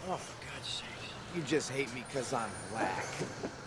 Oh, for God's sake. You just hate me 'cause I'm black.